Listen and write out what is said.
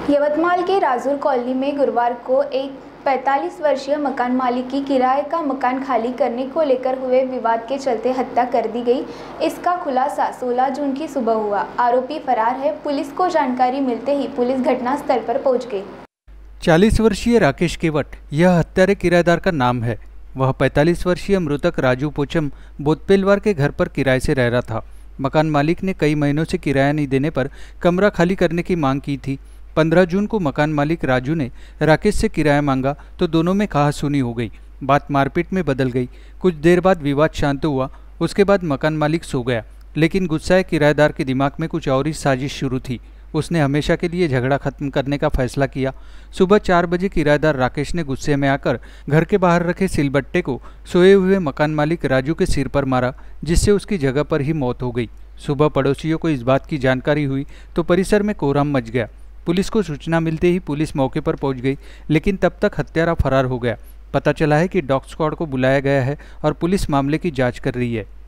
यवतमाल के राजूर कॉलोनी में गुरुवार को एक 45 वर्षीय मकान मालिक की किराए का मकान खाली करने को लेकर हुए विवाद के चलते हत्या कर दी गई। इसका खुलासा 16 जून की सुबह हुआ। आरोपी फरार है। पुलिस को जानकारी मिलते ही पुलिस घटनास्थल पर पहुंच गई। 40 वर्षीय राकेश केवट यह हत्यारे किराएदार का नाम है। वह 45 वर्षीय मृतक राजू पोचम बोतपेलवार के घर पर किराए से रह रहा था। मकान मालिक ने कई महीनों से किराया नहीं देने पर कमरा खाली करने की मांग की थी। 15 जून को मकान मालिक राजू ने राकेश से किराया मांगा तो दोनों में कहासुनी हो गई। बात मारपीट में बदल गई। कुछ देर बाद विवाद शांत हुआ। उसके बाद मकान मालिक सो गया, लेकिन गुस्साए किराएदार के दिमाग में कुछ और ही साजिश शुरू थी। उसने हमेशा के लिए झगड़ा खत्म करने का फैसला किया। सुबह 4 बजे किराएदार राकेश ने गुस्से में आकर घर के बाहर रखे सिलबट्टे को सोए हुए मकान मालिक राजू के सिर पर मारा, जिससे उसकी जगह पर ही मौत हो गई। सुबह पड़ोसियों को इस बात की जानकारी हुई तो परिसर में कोहराम मच गया। पुलिस को सूचना मिलते ही पुलिस मौके पर पहुंच गई, लेकिन तब तक हत्यारा फरार हो गया। पता चला है कि डॉग स्क्वाड को बुलाया गया है और पुलिस मामले की जांच कर रही है।